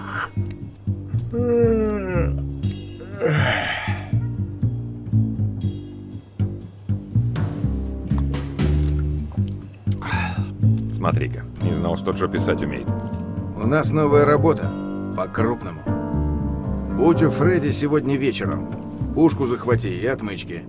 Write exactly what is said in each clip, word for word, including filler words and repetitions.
Смотри-ка, не знал, что Джо писать умеет. У нас новая работа. По-крупному. Будь у Фредди сегодня вечером. Пушку захвати и отмычки.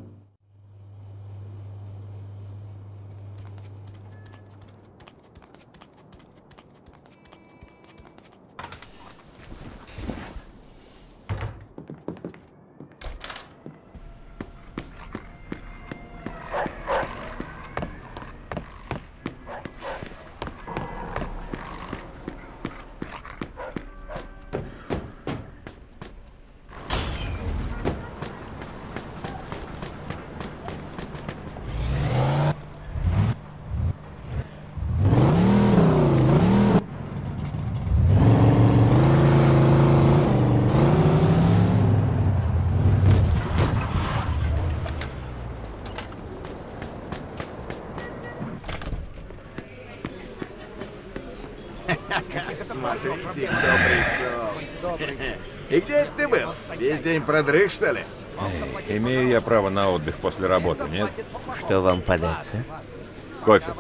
Смотрите, кто пришел. И где это ты был? Весь день продрых, что ли? Эй, имею я право на отдых после работы, нет? Что вам податься? Кофе.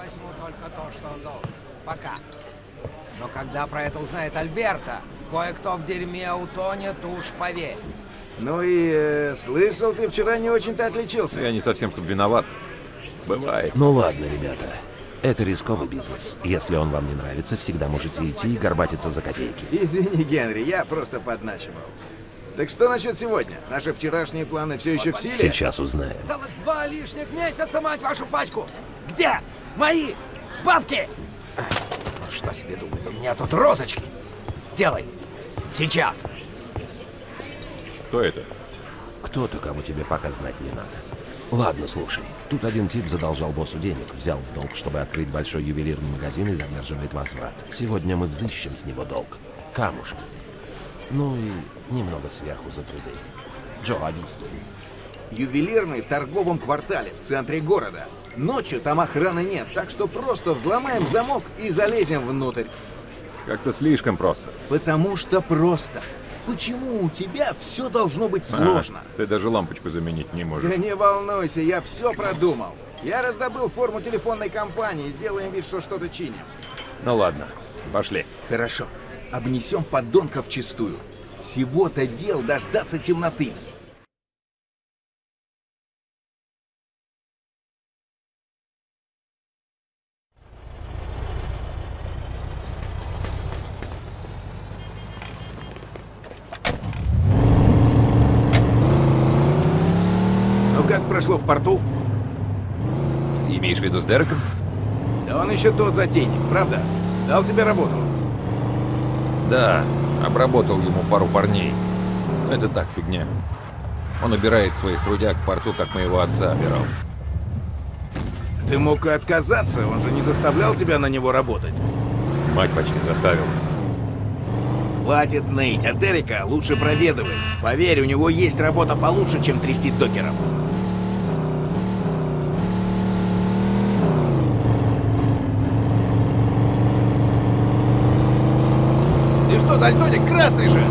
Пока. Но когда про это узнает Альберто, кое-кто в дерьме утонет, уж поверь. Ну и э, слышал, ты вчера не очень-то отличился. Я не совсем, чтобы виноват. Бывает. Ну ладно, ребята. Это рисковый бизнес. Если он вам не нравится, всегда можете идти и горбатиться за копейки. Извини, Генри, я просто подначивал. Так что насчет сегодня? Наши вчерашние планы все еще в силе? Сейчас узнаем. Целых два лишних месяца, мать вашу пачку! Где мои бабки? Что себе думает, у меня тут розочки? Делай! Сейчас! Кто это? Кто-то, кому тебе пока знать не надо. Ладно, слушай. Тут один тип задолжал боссу денег, взял в долг, чтобы открыть большой ювелирный магазин и задерживает возврат. Сегодня мы взыщем с него долг. Камушек. Ну и немного сверху за труды. Джо, объясни. Ювелирный в торговом квартале, в центре города. Ночью там охраны нет, так что просто взломаем замок и залезем внутрь. Как-то слишком просто. Потому что просто. Почему у тебя все должно быть сложно? А, ты даже лампочку заменить не можешь. Да не волнуйся, я все продумал. Я раздобыл форму телефонной компании, сделаем вид, что что-то чиним. Ну ладно, пошли. Хорошо. Обнесем подонков вчистую. Всего-то дел дождаться темноты. Как прошло в порту? Имеешь в виду с Дереком? Да он еще тот затейник, правда? Дал тебе работу? Да, обработал ему пару парней. Это так, фигня. Он убирает своих трудяг в порту, как моего отца обирал. Ты мог и отказаться, он же не заставлял тебя на него работать. Мать почти заставила. Хватит ныть, а Дерека лучше проведывай. Поверь, у него есть работа получше, чем трясти докеров. Ты что, дальтоник, красный же!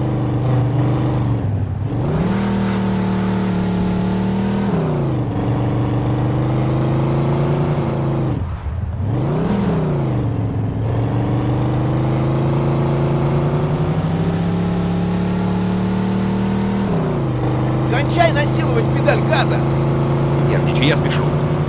Кончай насиловать педаль газа! Нервничай, я спешу.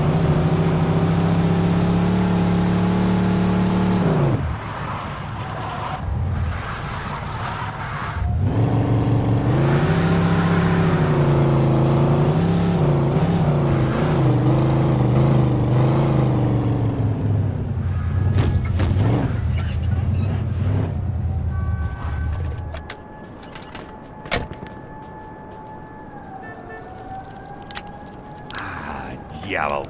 Дьявол.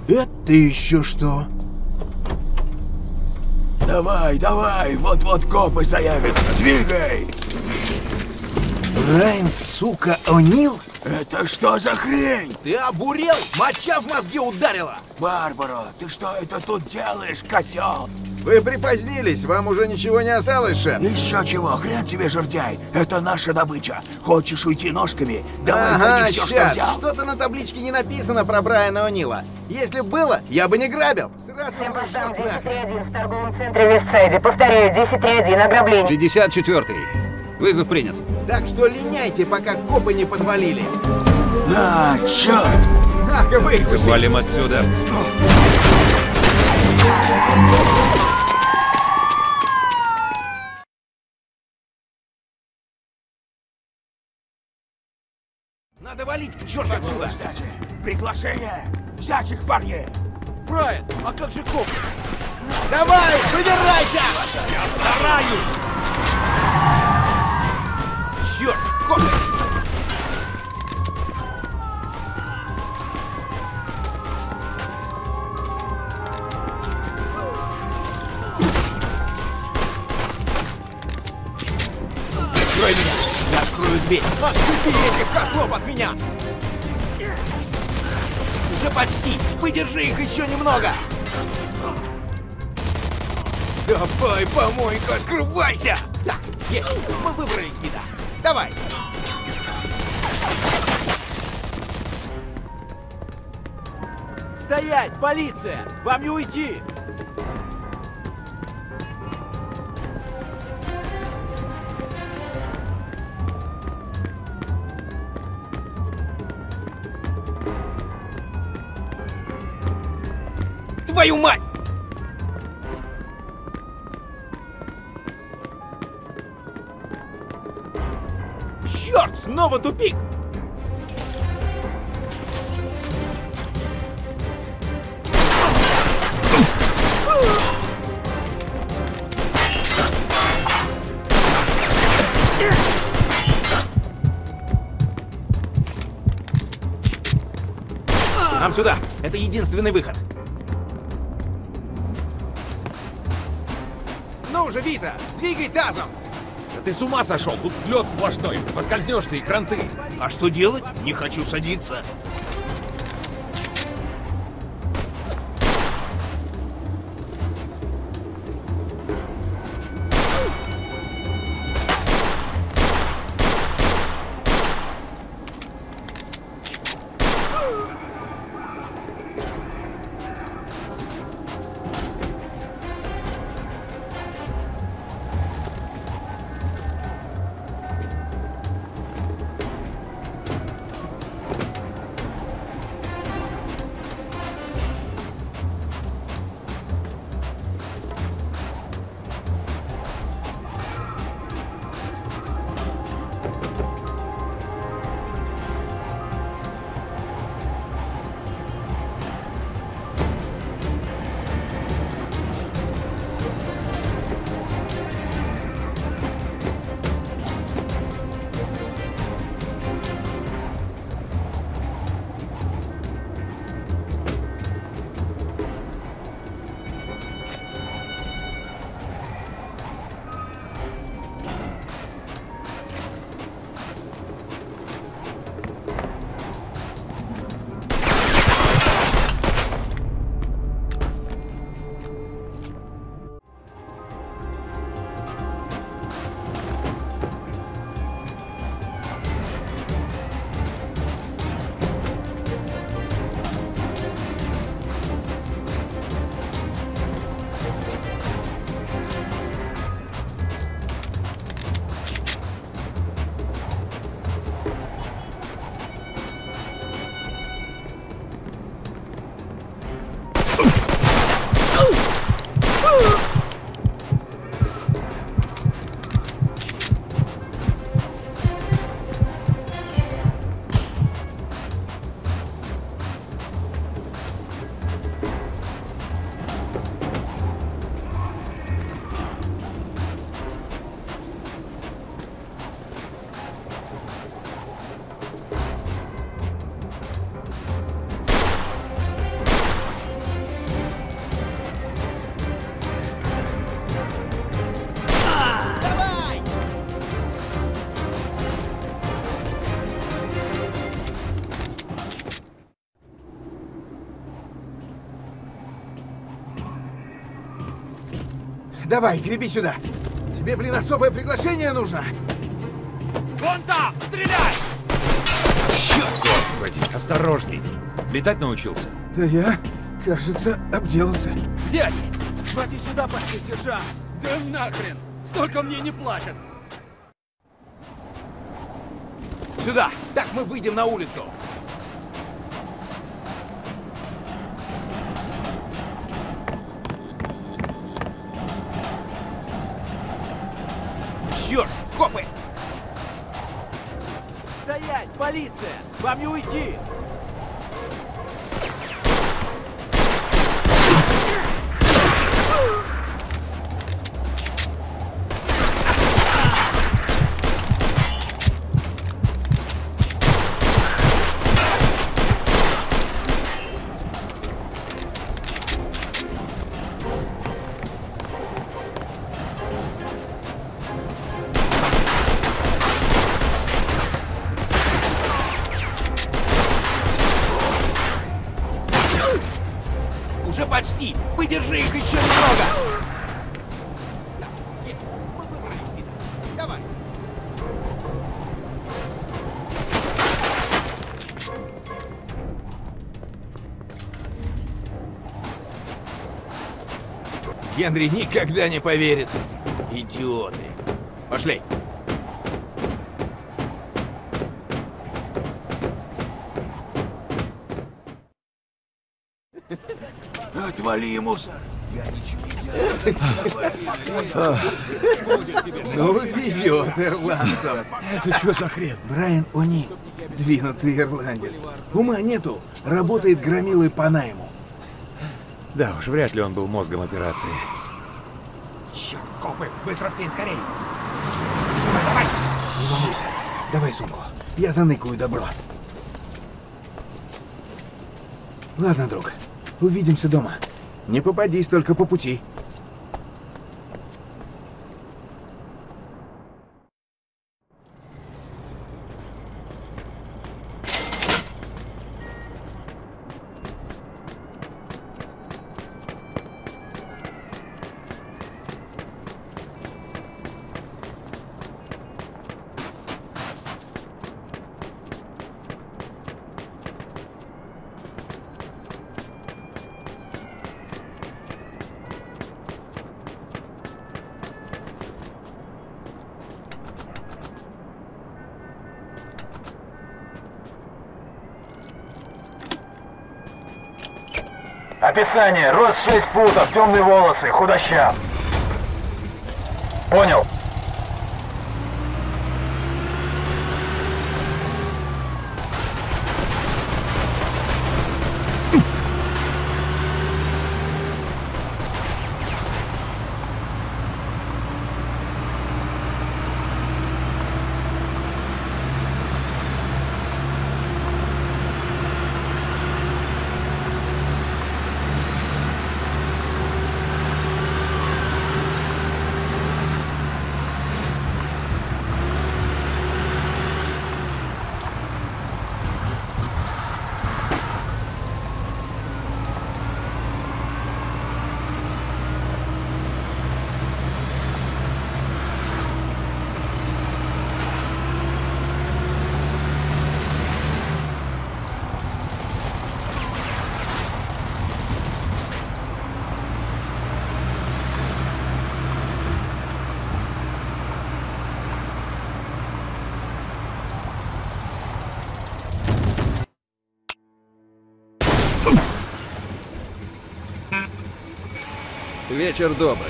Это еще что? Давай, давай, вот-вот копы заявятся. Двигай! Райан, сука, О'Нил? Это что за хрень? Ты обурел? Моча в мозги ударила! Барбаро, ты что это тут делаешь, козел? Вы припозднились, вам уже ничего не осталось, шеф? Еще чего, хрен тебе, жердяй. Это наша добыча. Хочешь уйти ножками? Давай Ага, ходи все, что щас. взял. Что-то на табличке не написано про Брайана О'Нила. Если б было, я бы не грабил. Сразу Всем бы постам шок нахуй. десять три один в торговом центре Вестсайде. Повторяю, десять три один, ограбление. пятьдесят четвёртый. Вызов принят. Так что линяйте, пока копы не подвалили. А, черт! На-ка, выкуси. Валим отсюда. Надо валить к черту отсюда. Кстати, приглашение! Взять их, парни! Брайан, а как же коп? Давай, выбирайся! Я стараюсь! Черт, копы! Открой меня! Я открою дверь! Отступи этих козлов от меня! Уже почти! Выдержи их еще немного! Давай, помойка, открывайся! Так, есть! Мы выбрались, вида! Давай! Стоять, полиция! Вам не уйти! Твою мать! Черт, снова тупик! Нам сюда! Это единственный выход! Ну же, Вита, двигай тазом! Да ты с ума сошел? Тут лед сплошной. Поскользнешься и кранты. А что делать? Не хочу садиться. давай, греби сюда. Тебе, блин, особое приглашение нужно. Вон там! Стреляй! Господи, осторожней. Летать научился? Да я, кажется, обделался. Где они? Хвати сюда, почти, сержант! Да нахрен! Столько мне не платят! Сюда! Так мы выйдем на улицу. Черт, копы! Стоять! Полиция! Вам не уйти! Уже почти! Выдержи их еще немного! Мы выбрались, Вита. Давай! Генри никогда не поверит. Идиоты. Пошли. Отвали, мусор! Я ничего не делаю. Ну, везет ирландцам. Это что за хрен? Брайан О'Нил, двинутый ирландец. Ума нету, работает громилой по найму. Да уж, вряд ли он был мозгом операции. Черт, копы! Быстро в тень, скорей! Давай, давай! Не волнуйся, давай сумку. Я заныкаю добро. Ладно, друг, увидимся дома. Не попадись только по пути. Описание. Рост шесть футов, темные волосы, худощав. Понял. Вечер добрый.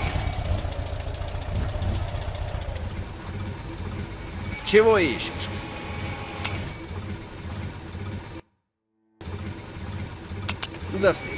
Чего ищешь? До встречи.